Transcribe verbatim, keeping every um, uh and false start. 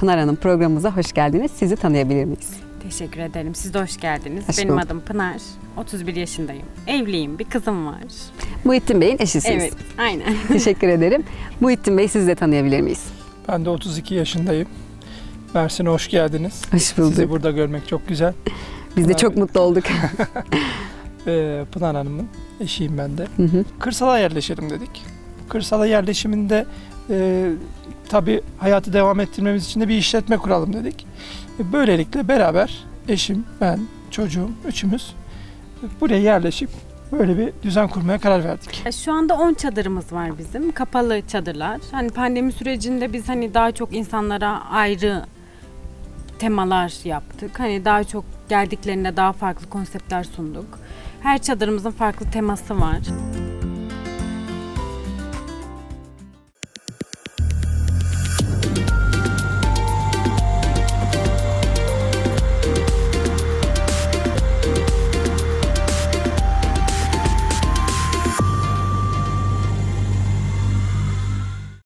Pınar Hanım, programımıza hoş geldiniz. Sizi tanıyabilir miyiz? Teşekkür ederim. Siz de hoş geldiniz. Hoş Benim bulduk. adım Pınar. otuz bir yaşındayım. Evliyim. Bir kızım var. Muhittin Bey'in eşisiniz. Evet, aynen. Teşekkür ederim. Muhittin Bey, sizi de tanıyabilir miyiz? Ben de otuz iki yaşındayım. Mersin'e hoş geldiniz. Hoş bulduk. Sizi burada görmek çok güzel. Biz de Pınar çok Bey. mutlu olduk. Ee, Pınar Hanım'ın eşiyim ben de. Hı hı. Kırsala yerleşelim dedik. Kırsala yerleşiminde e, tabii hayatı devam ettirmemiz için de bir işletme kuralım dedik. E, böylelikle beraber eşim, ben, çocuğum, üçümüz buraya yerleşip böyle bir düzen kurmaya karar verdik. Şu anda on çadırımız var bizim. Kapalı çadırlar. Hani pandemi sürecinde biz hani daha çok insanlara ayrı temalar yaptık. Hani daha çok geldiklerinde daha farklı konseptler sunduk. Her çadırımızın farklı teması var.